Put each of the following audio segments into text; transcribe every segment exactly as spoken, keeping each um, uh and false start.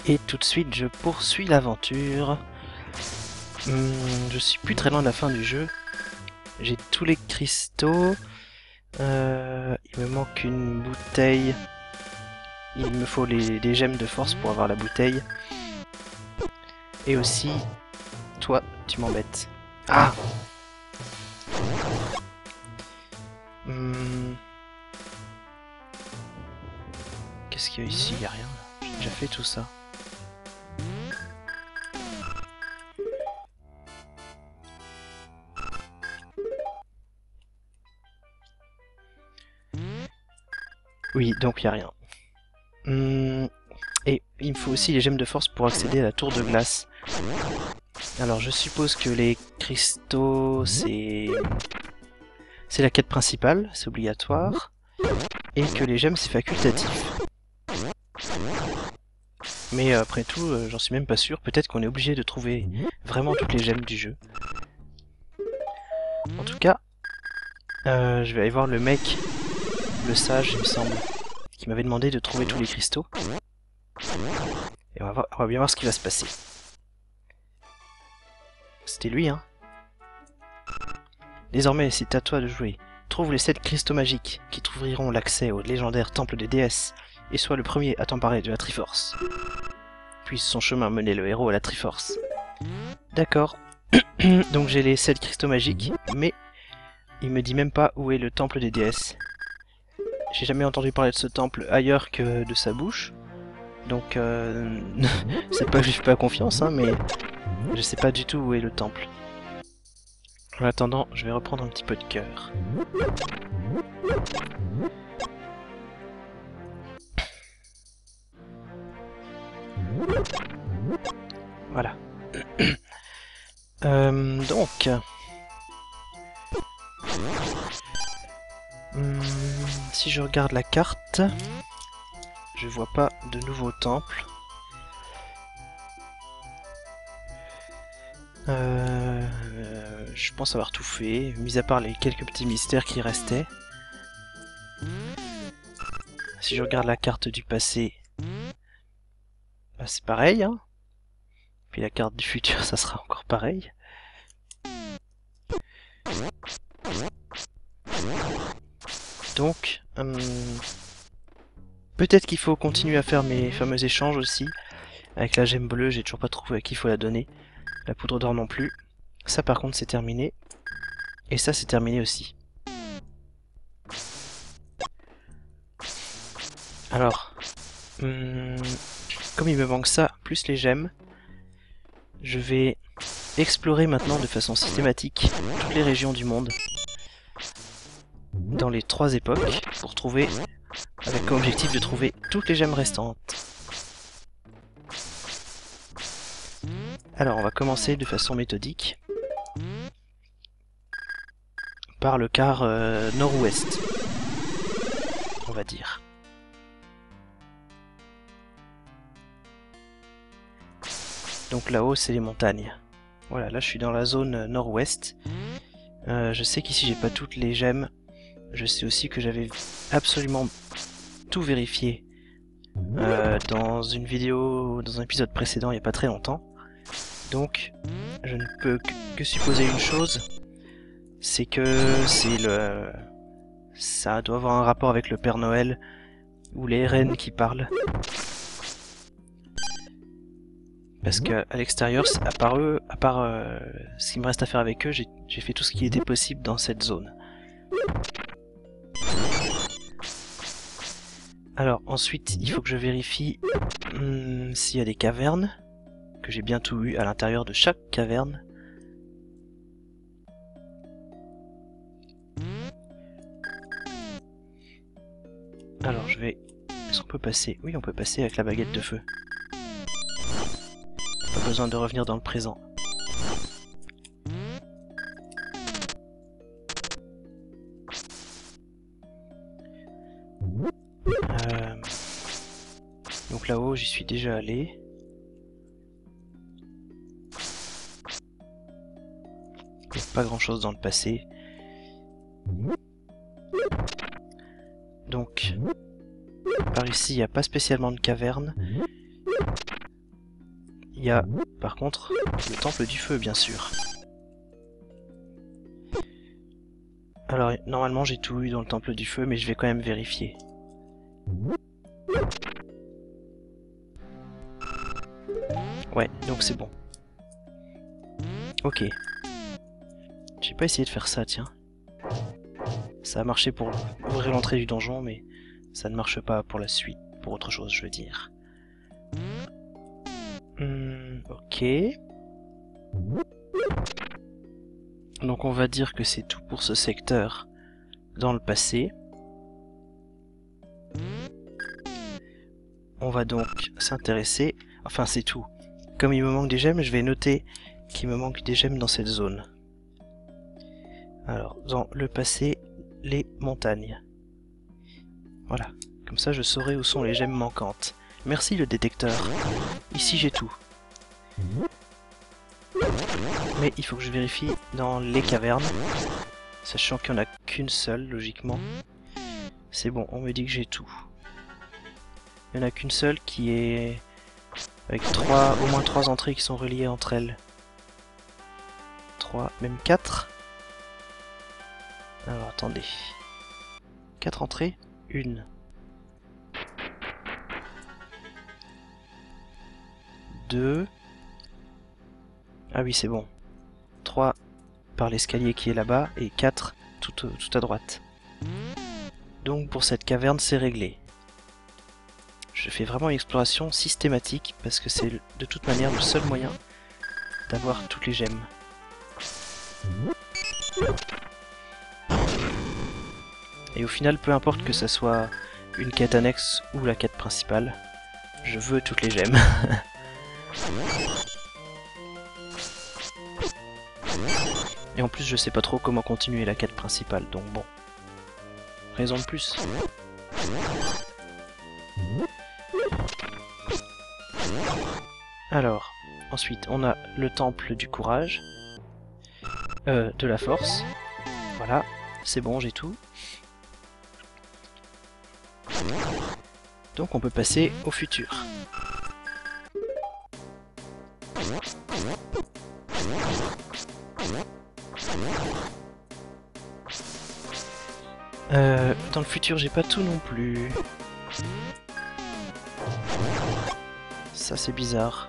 Et tout de suite, je poursuis l'aventure. Hum, je suis plus très loin de la fin du jeu. J'ai tous les cristaux. Euh, il me manque une bouteille. Il me faut les, les gemmes de force pour avoir la bouteille. Et aussi, toi, tu m'embêtes. Ah hum. Qu'est-ce qu'il y a ici? Il n'y a rien. J'ai déjà fait tout ça. Oui, donc il n'y a rien. Hum, et il me faut aussi les gemmes de force pour accéder à la tour de glace. Alors je suppose que les cristaux, c'est... C'est la quête principale, c'est obligatoire. Et que les gemmes, c'est facultatif. Mais euh, après tout, euh, j'en suis même pas sûr. Peut-être qu'on est obligé de trouver vraiment toutes les gemmes du jeu. En tout cas, euh, je vais aller voir le mec, le sage, il me semble, qui m'avait demandé de trouver tous les cristaux. Et on va, voir, on va bien voir ce qui va se passer. C'était lui, hein. Désormais, c'est à toi de jouer. Trouve les sept cristaux magiques qui t'ouvriront l'accès au légendaire temple des déesses, et sois le premier à t'emparer de la Triforce. Puisse son chemin mener le héros à la Triforce. D'accord. Donc j'ai les sept cristaux magiques, mais il me dit même pas où est le temple des déesses. J'ai jamais entendu parler de ce temple ailleurs que de sa bouche. Donc euh, c'est pas que je lui fais pas confiance, hein, mais je sais pas du tout où est le temple. En attendant, je vais reprendre un petit peu de cœur. Voilà. euh, donc... Hum, si je regarde la carte, je vois pas de nouveaux temples. Euh, euh, je pense avoir tout fait, mis à part les quelques petits mystères qui restaient. Si je regarde la carte du passé, bah c'est pareil, hein. Puis la carte du futur, ça sera encore pareil. Donc, hum, peut-être qu'il faut continuer à faire mes fameux échanges aussi. Avec la gemme bleue, j'ai toujours pas trouvé à qui il faut la donner. La poudre d'or non plus. Ça par contre c'est terminé. Et ça c'est terminé aussi. Alors, hum, comme il me manque ça, plus les gemmes, je vais explorer maintenant de façon systématique toutes les régions du monde. Dans les trois époques, pour trouver, avec comme objectif de trouver toutes les gemmes restantes. Alors on va commencer de façon méthodique par le quart euh, nord-ouest, on va dire. Donc là-haut c'est les montagnes. Voilà, là je suis dans la zone nord-ouest. Euh, je sais qu'ici j'ai pas toutes les gemmes. Je sais aussi que j'avais absolument tout vérifié euh, dans une vidéo, dans un épisode précédent il n'y a pas très longtemps. Donc je ne peux que supposer une chose, c'est que c'est le... ça doit avoir un rapport avec le Père Noël ou les reines qui parlent. Parce qu'à l'extérieur, à part eux, à part euh, ce qui me reste à faire avec eux, j'ai fait tout ce qui était possible dans cette zone. Alors ensuite, il faut que je vérifie hum, s'il y a des cavernes, que j'ai bien tout eu à l'intérieur de chaque caverne. Alors je vais... Est-ce qu'on peut passer? Oui, on peut passer avec la baguette de feu. Pas besoin de revenir dans le présent. Euh... Donc là-haut, j'y suis déjà allé. Il n'y a pas grand-chose dans le passé. Donc, par ici, il n'y a pas spécialement de caverne. il y a par contre le temple du feu, bien sûr. Alors normalement j'ai tout eu dans le temple du feu, mais je vais quand même vérifier. Ouais, donc c'est bon. Ok. J'ai pas essayé de faire ça, tiens. Ça a marché pour ouvrir l'entrée du donjon, mais ça ne marche pas pour la suite, pour autre chose, je veux dire. Hmm, ok. Donc on va dire que c'est tout pour ce secteur dans le passé. On va donc s'intéresser... Enfin c'est tout. Comme il me manque des gemmes, je vais noter qu'il me manque des gemmes dans cette zone. Alors, dans le passé, les montagnes. Voilà. Comme ça je saurai où sont les gemmes manquantes. Merci le détecteur. Ici j'ai tout. Mais il faut que je vérifie dans les cavernes. Sachant qu'il n'y en a qu'une seule, logiquement. C'est bon, on me dit que j'ai tout. Il n'y en a qu'une seule qui est... avec trois, au moins trois entrées qui sont reliées entre elles. Trois, même quatre. Alors attendez. Quatre entrées, une. Deux. Ah oui, c'est bon. Trois par l'escalier qui est là-bas et quatre tout, tout à droite. Donc pour cette caverne, c'est réglé. Je fais vraiment une exploration systématique parce que c'est de toute manière le seul moyen d'avoir toutes les gemmes. Et au final, peu importe que ça soit une quête annexe ou la quête principale, je veux toutes les gemmes. Et en plus, je sais pas trop comment continuer la quête principale, donc bon. Raison de plus. Alors, ensuite, on a le temple du courage. Euh, de la force. Voilà, c'est bon, j'ai tout. Donc on peut passer au futur. Euh, dans le futur, j'ai pas tout non plus. Ça, c'est bizarre.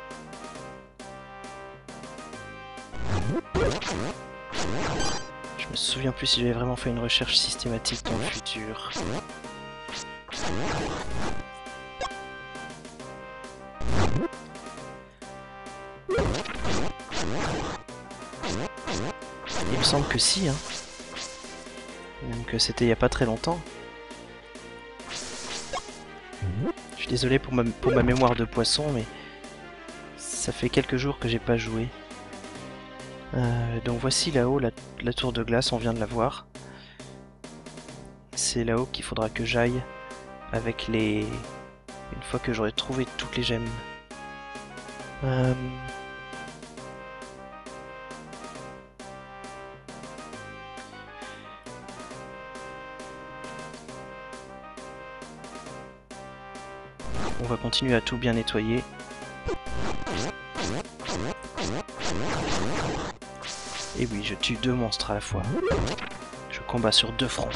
Je me souviens plus si j'avais vraiment fait une recherche systématique dans le futur. Il me semble que si, hein. Même que c'était il y a pas très longtemps. Je suis désolé pour ma, pour ma mémoire de poisson, mais ça fait quelques jours que j'ai pas joué. Euh, donc voici là-haut la, la tour de glace, on vient de la voir. C'est là-haut qu'il faudra que j'aille avec les... une fois que j'aurai trouvé toutes les gemmes. Euh... On va continuer à tout bien nettoyer. Et oui, je tue deux monstres à la fois. Je combats sur deux fronts.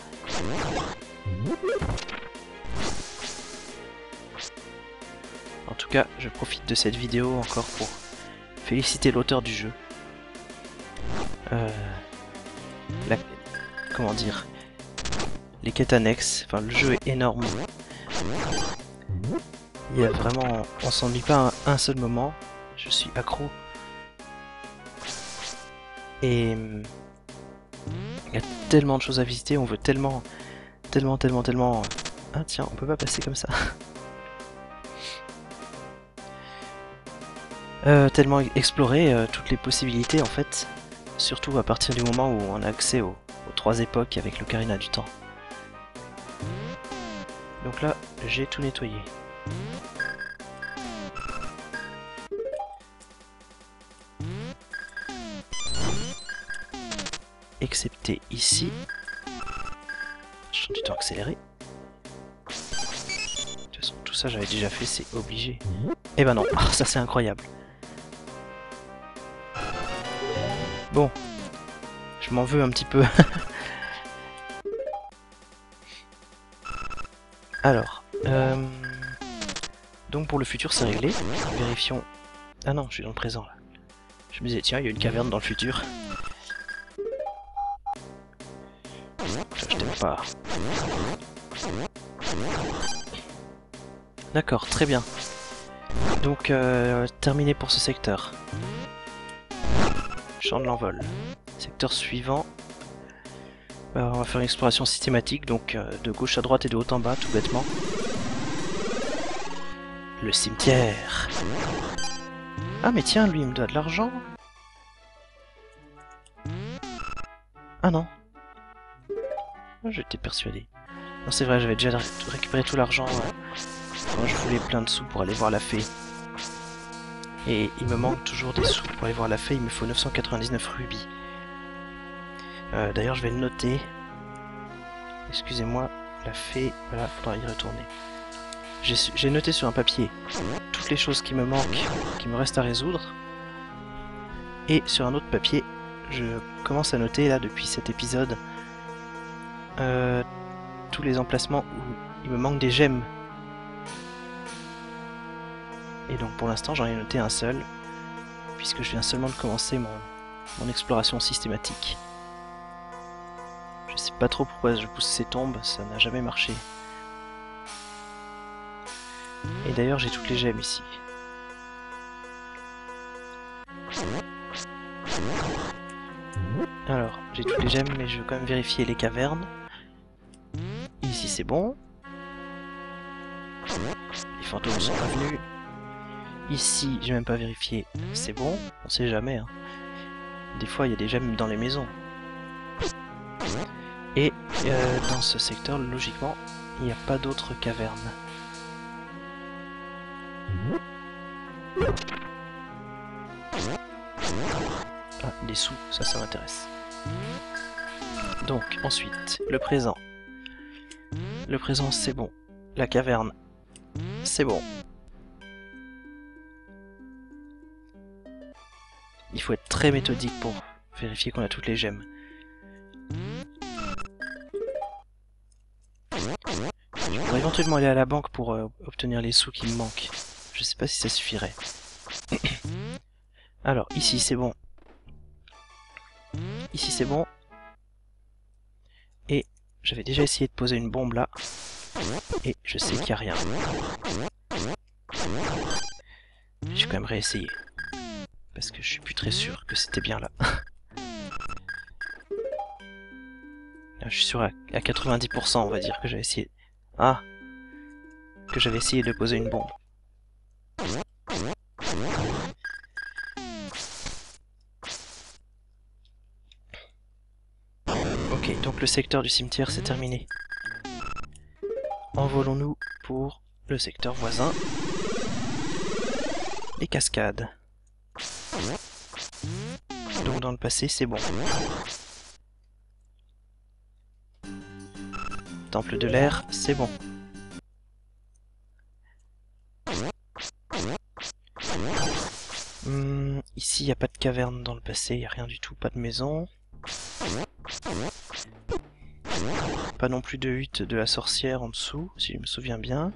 En tout cas, je profite de cette vidéo encore pour féliciter l'auteur du jeu. Euh, la, comment dire, les quêtes annexes, enfin le jeu est énorme. Il y a vraiment, on s'ennuie pas un, un seul moment. Je suis accro. Et il y a tellement de choses à visiter, on veut tellement, tellement, tellement, tellement... Ah tiens, on peut pas passer comme ça. euh, tellement explorer euh, toutes les possibilités en fait. Surtout à partir du moment où on a accès aux, aux trois époques avec l'Ocarina du Temps. Donc là, j'ai tout nettoyé. Excepté ici. Champ du temps accéléré. De toute façon, tout ça j'avais déjà fait, c'est obligé. Eh ben non, ah, ça c'est incroyable. Bon, je m'en veux un petit peu. Alors, euh... donc pour le futur c'est réglé. Vérifions. Ah non, je suis dans le présent là. Je me disais tiens, il y a une caverne dans le futur. Ça, je t'aime pas. D'accord, très bien. Donc, euh, terminé pour ce secteur. Champ de l'envol. Secteur suivant. Bah, on va faire une exploration systématique, donc euh, de gauche à droite et de haut en bas, tout bêtement. Le cimetière. Ah mais tiens, lui il me doit de l'argent. Ah non. J'étais persuadé. Non c'est vrai, j'avais déjà récupéré tout l'argent euh, quand je voulais plein de sous pour aller voir la fée. Et il me manque toujours des sous pour aller voir la fée, il me faut neuf cent quatre-vingt-dix-neuf rubis. Euh, D'ailleurs je vais le noter. Excusez-moi, la fée, voilà, faudra y retourner. J'ai noté sur un papier toutes les choses qui me manquent, qui me restent à résoudre. Et sur un autre papier, je commence à noter là depuis cet épisode euh, tous les emplacements où il me manque des gemmes. Et donc pour l'instant j'en ai noté un seul, puisque je viens seulement de commencer mon, mon exploration systématique. Je sais pas trop pourquoi je pousse ces tombes, ça n'a jamais marché. Et d'ailleurs j'ai toutes les gemmes ici. Alors, j'ai toutes les gemmes, mais je veux quand même vérifier les cavernes. Ici c'est bon. Les fantômes sont revenus. Ici, j'ai même pas vérifié, c'est bon, on sait jamais. Hein. Des fois il y a des gemmes dans les maisons. Et euh, dans ce secteur, logiquement, il n'y a pas d'autres cavernes. Ah, des sous, ça, ça m'intéresse. Donc, ensuite, le présent. Le présent, c'est bon. La caverne, c'est bon. Il faut être très méthodique pour vérifier qu'on a toutes les gemmes. Je pourrais éventuellement aller à la banque pour euh, obtenir les sous qui me manquent. Je sais pas si ça suffirait. Alors, ici c'est bon. Ici c'est bon. Et j'avais déjà essayé de poser une bombe là. Et je sais qu'il n'y a rien. Je vais quand même réessayer. Parce que je suis plus très sûr que c'était bien là. Là je suis sûr à, à quatre-vingt-dix pour cent on va dire que j'avais essayé... Ah, que j'avais essayé de poser une bombe. Ok, donc le secteur du cimetière c'est terminé. Envolons-nous pour le secteur voisin. Les cascades. Donc dans le passé c'est bon. Temple de l'air, c'est bon. Hum, ici, il n'y a pas de caverne dans le passé, il n'y a rien du tout, pas de maison. Pas non plus de hutte de la sorcière en dessous, si je me souviens bien.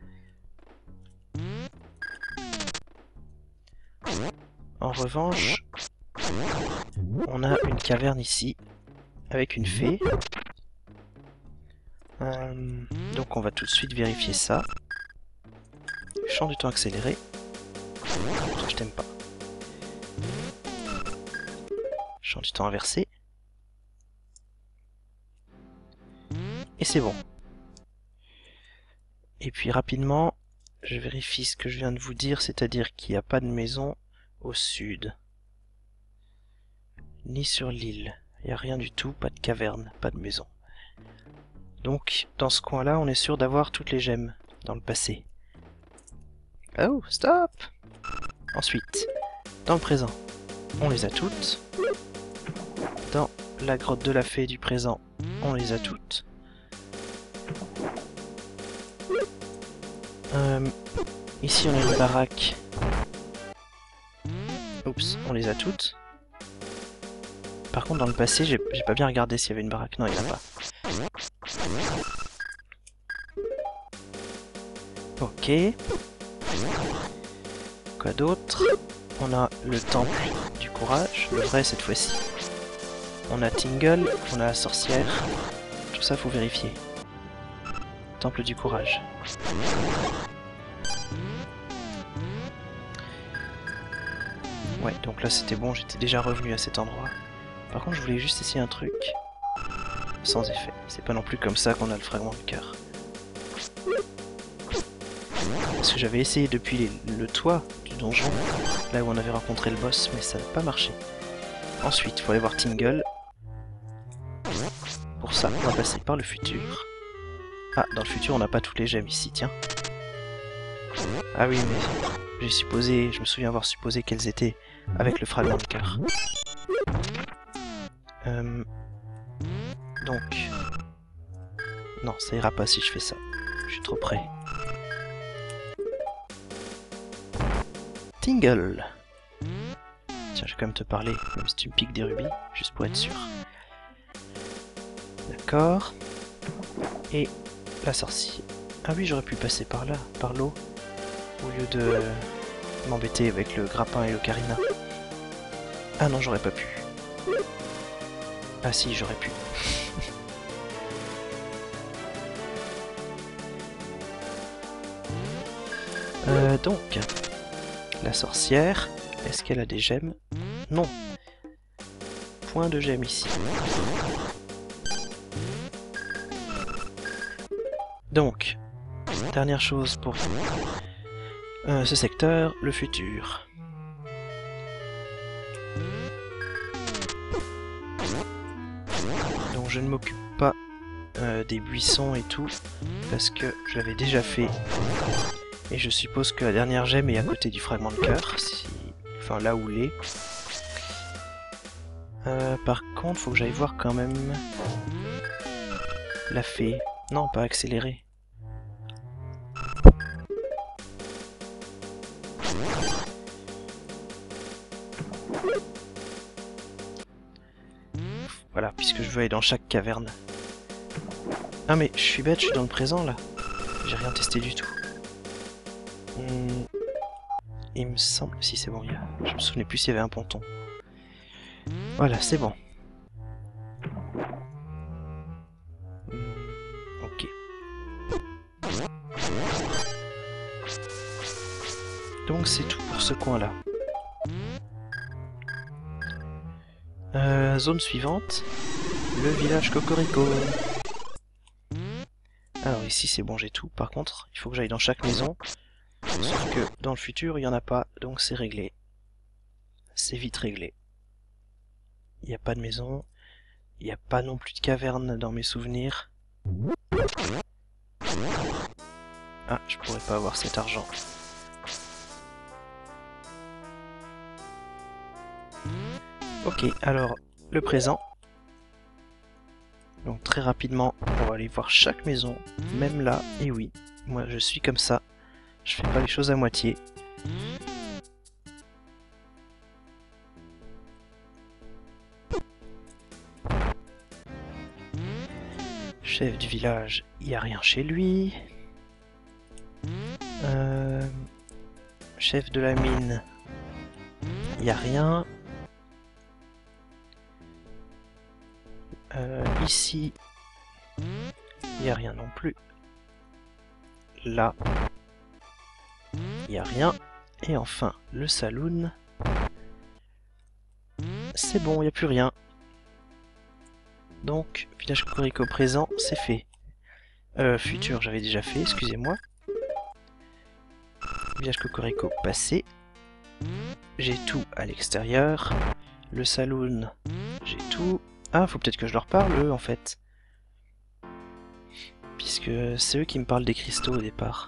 En revanche, on a une caverne ici, avec une fée. Euh, donc on va tout de suite vérifier ça. Champ du temps accéléré. Je t'aime pas. Champ du temps inversé. Et c'est bon. Et puis rapidement, je vérifie ce que je viens de vous dire, c'est-à-dire qu'il n'y a pas de maison au sud. Ni sur l'île. Il n'y a rien du tout, pas de caverne, pas de maison. Donc, dans ce coin-là, on est sûr d'avoir toutes les gemmes dans le passé. Oh, stop! Ensuite, dans le présent, on les a toutes. Dans la grotte de la fée du présent, on les a toutes. Euh, Ici on a une baraque. Oups, on les a toutes. Par contre dans le passé, j'ai pas bien regardé s'il y avait une baraque. Non, il n'y en a pas. Ok. Quoi d'autre? On a le temple du courage, le vrai cette fois-ci. On a Tingle, on a la sorcière. Tout ça faut vérifier. Temple du courage. Ouais, donc là c'était bon, j'étais déjà revenu à cet endroit. Par contre je voulais juste essayer un truc. Sans effet. C'est pas non plus comme ça qu'on a le fragment de cœur. Parce que j'avais essayé depuis les, le toit du donjon, là où on avait rencontré le boss, mais ça n'a pas marché. Ensuite, il faut aller voir Tingle. Pour ça, on va passer par le futur. Ah, dans le futur, on n'a pas toutes les gemmes ici, tiens. Ah oui, mais j'ai supposé, je me souviens avoir supposé qu'elles étaient avec le fragment de cœur. Euh, donc... Non, ça ira pas si je fais ça. Je suis trop près. Tingle. Tiens, je vais quand même te parler, même si tu me piques des rubis, juste pour être sûr. D'accord. Et la sorcière. Ah oui, j'aurais pu passer par là, par l'eau, au lieu de m'embêter avec le grappin et l'ocarina. Ah non, j'aurais pas pu. Ah si, j'aurais pu. euh, donc... La sorcière, est-ce qu'elle a des gemmes? Non. Point de gemmes ici. Donc, dernière chose pour euh, ce secteur, le futur. Donc je ne m'occupe pas euh, des buissons et tout, parce que je l'avais déjà fait. Et je suppose que la dernière gemme est à côté du fragment de cœur, si... enfin là où l'est. Euh, par contre, faut que j'aille voir quand même la fée. Non, pas accélérer. Voilà, puisque je veux aller dans chaque caverne. Ah mais je suis bête, je suis dans le présent là. J'ai rien testé du tout. Hmm. Il me semble... Si c'est bon, il y a... je me souvenais plus s'il y avait un ponton. Voilà, c'est bon. Hmm. Ok. Donc c'est tout pour ce coin-là. Euh, zone suivante. Le village Cocorico. Alors ici c'est bon, j'ai tout. Par contre, il faut que j'aille dans chaque maison. Sauf que dans le futur, il n'y en a pas, donc c'est réglé. C'est vite réglé. Il n'y a pas de maison. Il n'y a pas non plus de caverne dans mes souvenirs. Ah, je pourrais pas avoir cet argent. Ok, alors, le présent. Donc très rapidement, on va aller voir chaque maison, même là, et oui, moi je suis comme ça. Je fais pas les choses à moitié. Chef du village, il n'y a rien chez lui. Euh... Chef de la mine, il n'y a rien. Euh, ici, il n'y a rien non plus. Là, il n'y a rien. Et enfin, le saloon. C'est bon, il n'y a plus rien. Donc, village Cocorico présent, c'est fait. Euh, futur, j'avais déjà fait, excusez-moi. Village Cocorico passé. J'ai tout à l'extérieur. Le saloon, j'ai tout. Ah, faut peut-être que je leur parle, eux, en fait. Puisque c'est eux qui me parlent des cristaux au départ.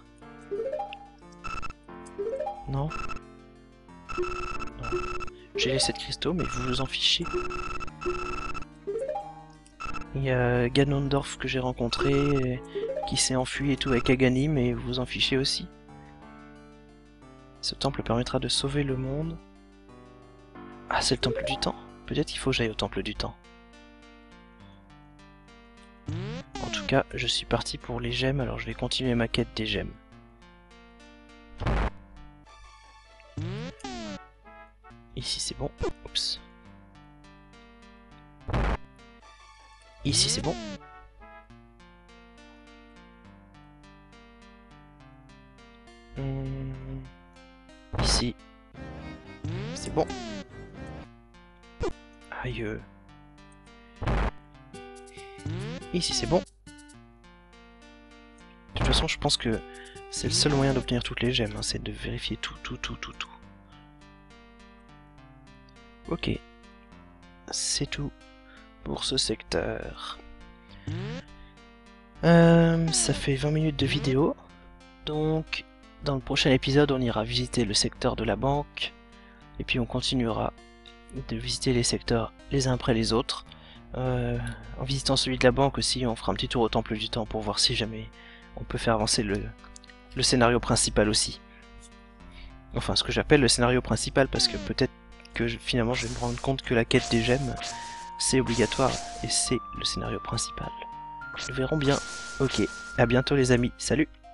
Non? Non. J'ai les sept cristaux, mais vous vous en fichez. Il y a Ganondorf que j'ai rencontré, qui s'est enfui et tout avec Aghanim, mais vous vous en fichez aussi. Ce temple permettra de sauver le monde. Ah, c'est le temple du temps. Peut-être qu'il faut que j'aille au temple du temps. En tout cas, je suis parti pour les gemmes, alors je vais continuer ma quête des gemmes. Ici c'est bon. Oups. Ici c'est bon. Hum... Ici. C'est bon. Aïe. euh. Ici c'est bon. De toute façon je pense que c'est le seul moyen d'obtenir toutes les gemmes, hein, c'est de vérifier tout, tout, tout, tout, tout. Ok. C'est tout pour ce secteur. Euh, ça fait vingt minutes de vidéo. Donc, dans le prochain épisode, on ira visiter le secteur de la banque. Et puis on continuera de visiter les secteurs les uns après les autres. Euh, en visitant celui de la banque aussi, on fera un petit tour au temple du temps pour voir si jamais on peut faire avancer le, le scénario principal aussi. Enfin, ce que j'appelle le scénario principal, parce que peut-être que je, finalement je vais me rendre compte que la quête des gemmes, c'est obligatoire et c'est le scénario principal. Nous verrons bien. Ok, à bientôt les amis, salut!